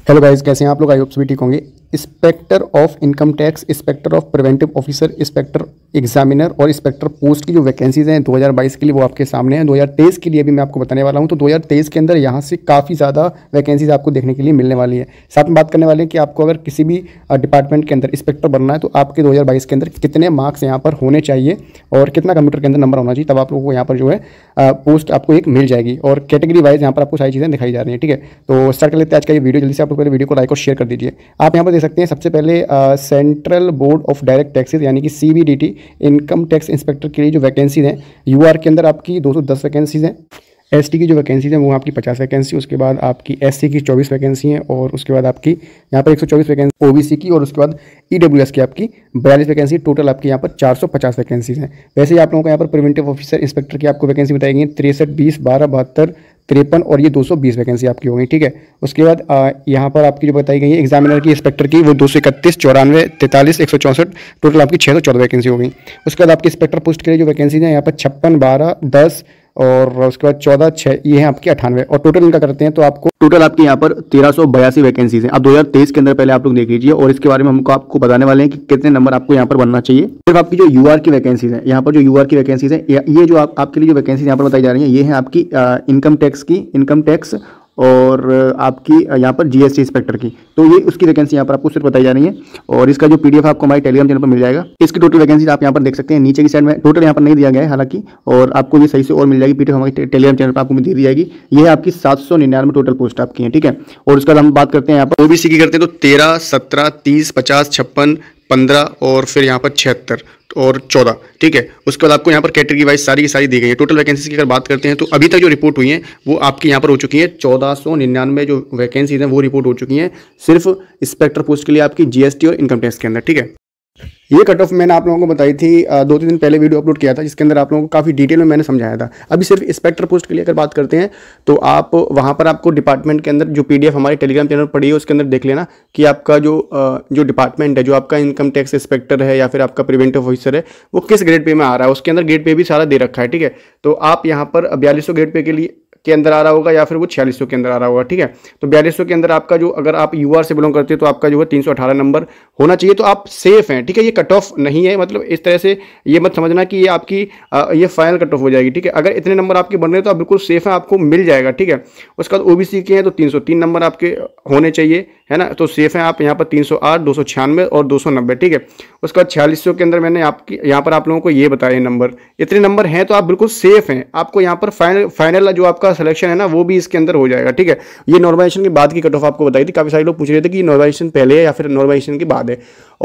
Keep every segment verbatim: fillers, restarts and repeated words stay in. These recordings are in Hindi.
हेलो गाइस, कैसे हैं आप लोग? आई होप सभी ठीक होंगे। Inspector of income tax, inspector of preventive officer, inspector examiner और इंस्पेक्टर पोस्ट की जो वैकेंसीज हैं दो हज़ार बाईस के लिए वो आपके सामने हैं। दो हज़ार तेईस के लिए भी मैं आपको बताने वाला हूं। तो दो हज़ार तेईस के अंदर यहां से काफ़ी ज़्यादा वैकेंसीज आपको देखने के लिए मिलने वाली है। साथ में बात करने वाले हैं कि आपको अगर किसी भी डिपार्टमेंट के अंदर इंस्पेक्टर बनना है तो आपके दो हज़ार बाईस के अंदर कितने मार्क्स यहाँ पर होने चाहिए और कितना कंप्यूटर के अंदर नंबर होना चाहिए, तब आप लोगों को यहाँ पर जो है पोस्ट आपको एक मिल जाएगी। और कैटेगरी वाइज यहाँ पर आपको सारी चीज़ें दिखाई जा रही हैं। ठीक है, तो स्टार्ट कर लेते हैं आज का ये वीडियो। जल्दी से आप लोग पहले वीडियो को लाइक और शेयर कर दीजिए। आप यहाँ पर देख सकते हैं सबसे पहले central board of direct taxes यानी कि सीबीडीटी इनकम टैक्स इंस्पेक्टर के लिए जो वैकेंसीज हैं यूआर के अंदर आपकी दो सौ दस वैकेंसीज हैं। एसटी की जो वैकेंसीज हैं वो आपकी पचास वैकेंसी, उसके बाद आपकी एससी की चौबीस वैकेंसी हैं और उसके बाद आपकी यहाँ पर एक सौ चौबीस वैकेंसी ओबीसी की और उसके बाद ईडब्ल्यूएस की आपकी बयालीस वैकेंसी। टोटल आपकी यहाँ पर चार सौ पचास वैकेंसीज हैं। वैसे ही आप लोगों को यहाँ पर प्रिवेंटिव ऑफिसर इंस्पेक्टर की आपको वैकेंसी बताई गई है तिरसठ बीस बारह बहत्तर तिरपन और ये दो सौ बीस वैकेंसी आपकी होगी। ठीक है, उसके बाद यहाँ पर आपकी जो बताई गई है एग्जामिनर की इंस्पेक्टर की वो दो सौ इकतीस चौरानवे तैंतालीस एक सौ चौंसठ टोटल आपकी छः सौ चौदह वैकेंसी होगी। उसके बाद आपकी इंस्पेक्टर पोस्ट के लिए जो वैकेंसी है यहाँ पर छप्पन बारह दस और उसके बाद चौदह छः ये है आपकी अठानवे और टोटल इनका करते हैं तो आपको टोटल आपकी यहाँ पर तेरह सौ बयासी वैकेंसीज हैं। अब दो हज़ार तेईस के अंदर पहले आप लोग देख लीजिए और इसके बारे में हमको आपको बताने वाले हैं कि कितने नंबर आपको यहाँ पर बनना चाहिए। सिर्फ आपकी जो यूआर की वैकेंसीज है, यहाँ पर जो यूआर की वैकेंसीज है, ये जो आप, आपके लिए जो वैकेंसीज यहाँ पर बताई जा रही है ये है आपकी इनकम टैक्स की, इनकम टैक्स और आपकी यहाँ पर जीएसटी इंस्पेक्टर की। तो ये उसकी वैकेंसी यहाँ पर आपको सिर्फ बताई जा रही है और इसका जो पीडीएफ आपको हमारे टेलीग्राम चैनल पर मिल जाएगा। इसकी टोटल वैकेंसी आप यहाँ पर देख सकते हैं। नीचे की साइड में टोटल यहाँ पर नहीं दिया गया है हालांकि, और आपको ये सही से और मिल जाएगी। पीडीएफ हमारे टेलीग्राम चैनल पर आपको दे दी जाएगी। ये है आपकी सात सौ निन्यानवे टोटल पोस्ट आपकी है। ठीक है, और उसके बाद हम बात करते हैं यहाँ पर ओबीसी की करते हैं तो तेरह सत्रह तीस पचास छप्पन पंद्रह और फिर यहाँ पर छिहत्तर और चौदह। ठीक है, उसके बाद आपको यहाँ पर कैटेगरी वाइज सारी की सारी दी गई है। टोटल वैकेंसी की अगर बात करते हैं तो अभी तक जो रिपोर्ट हुई है वो आपकी यहाँ पर हो चुकी है चौदह सौ निन्यानवे जो वैकेंसीज हैं वो रिपोर्ट हो चुकी हैं सिर्फ इंस्पेक्टर पोस्ट के लिए आपकी जीएसटी और इनकम टैक्स के अंदर। ठीक है, ये कट ऑफ मैंने आप लोगों को बताई थी, दो तीन दिन पहले वीडियो अपलोड किया था जिसके अंदर आप लोगों को काफ़ी डिटेल में मैंने समझाया था। अभी सिर्फ इंस्पेक्टर पोस्ट के लिए अगर बात करते हैं तो आप वहाँ पर आपको डिपार्टमेंट के अंदर जो पीडीएफ हमारे टेलीग्राम चैनल पर पड़ी है उसके अंदर देख लेना कि आपका जो जो डिपार्टमेंट है, जो आपका इनकम टैक्स इंस्पेक्टर है या फिर आपका प्रिवेंटिव ऑफिसर है वो किस ग्रेड पे में आ रहा है, उसके अंदर ग्रेड पे भी सारा दे रखा है। ठीक है, तो आप यहाँ पर बयालीस सौ ग्रेड पे के लिए के अंदर आ रहा होगा या फिर वो छियालीस सौ के अंदर आ रहा होगा। ठीक है, तो बयालीस सौ के अंदर आपका जो, अगर आप यूआर से बिलोंग करते हैं तो आपका जो है तीन सौ अठारह नंबर होना चाहिए, तो आप सेफ हैं। ठीक है, ये कट ऑफ नहीं है, मतलब इस तरह से ये मत समझना कि ये आपकी आ, ये फाइनल कट ऑफ हो जाएगी। ठीक है, अगर इतने नंबर आपके बन रहे हैं तो आप बिल्कुल सेफ हैं, आपको मिल जाएगा। ठीक है, उसके बाद ओबीसी के हैं तो तीन सौ तीन नंबर आपके होने चाहिए, है ना, तो सेफ हैं आप यहाँ पर तीन सौ आठ दो सौ छियानवे और दो सौ नब्बे। ठीक है, उसके बाद छियालीस सौ के अंदर मैंने आपकी यहाँ पर आप लोगों को ये बताया नंबर, इतने नंबर हैं तो आप बिल्कुल सेफ हैं। आपको यहाँ पर फाइनल फाइनल जो आपका सिलेक्शन है ना वो भी इसके अंदर हो जाएगा। ठीक है, ये नॉर्मलाइजेशन के बाद की कट ऑफ आपको बताई थी। काफी सारे लोग पूछ रहे थे कि नॉर्मलाइजेशन पहले है या फिर नॉर्मलाइजेशन के बाद है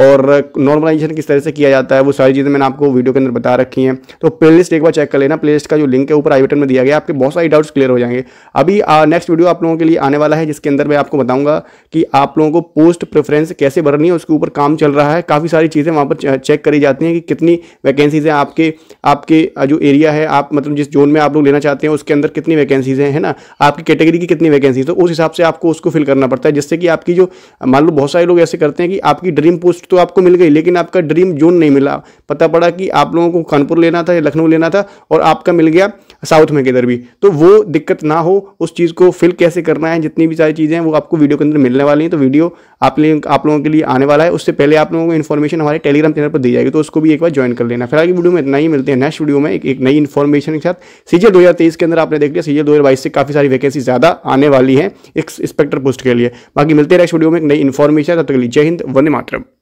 और नॉर्मलाइजेशन किस तरह से किया जाता है वो सारी चीज़ें मैंने आपको वीडियो के अंदर बता रखी हैं। तो प्लेलिस्ट एक बार चेक कर लेना, प्लेलिस्ट का जो लिंक है ऊपर आई बटन में दिया गया, आपके बहुत सारे डाउट्स क्लियर हो जाएंगे। अभी नेक्स्ट वीडियो आप लोगों के लिए आने वाला है जिसके अंदर मैं आपको बताऊंगा कि आप लोगों को पोस्ट प्रेफरेंस कैसे भरनी है, उसके ऊपर काम चल रहा है। काफ़ी सारी चीज़ें वहाँ पर चेक करी जाती हैं कि कितनी वैकेंसीज हैं आपके आपके जो एरिया है, आप मतलब जिस जोन में आप लोग लेना चाहते हैं उसके अंदर कितनी वैकेंसीज हैं, है ना, आपकी कैटेगरी की कितनी वैकेंसी, तो उस हिसाब से आपको उसको फिल करना पड़ता है। जिससे कि आपकी जो, मान लो बहुत सारे लोग ऐसे करते हैं कि आपकी ड्रीम पोस्ट तो आपको मिल गई लेकिन आपका ड्रीम जोन नहीं मिला। पता पड़ा कि आप लोगों को कानपुर लेना था या लखनऊ लेना था और आपका मिल गया साउथ में किधर भी, तो वो दिक्कत ना हो, उस चीज़ को फिल कैसे करना है, जितनी भी सारी चीज़ें हैं वो आपको वीडियो के अंदर मिलने वाली हैं। तो वीडियो आप आप लोगों के लिए आने वाला है, उससे पहले आप लोगों को इन्फॉर्मेशन हमारे टेलीग्राम चैनल पर दी जाएगी, तो उसको भी एक बार ज्वाइन कर लेना। फिलहाल की वीडियो में इतना ही, मिलते हैं नेक्स्ट वीडियो में एक, एक नई इन्फॉर्मेशन के साथ। सीजीएल दो हज़ार तेईस के अंदर आपने देख लिया, सीजीएल दो हज़ार बाईस से काफ़ी सारी वैकेंसी ज़्यादा आने वाली है एक इंस्पेक्टर पोस्ट के लिए। बाकी मिलते हैं नेक्स्ट वीडियो में एक नई इन्फॉर्मेशन। तब तक के लिए जय हिंद, वंदे मातरम।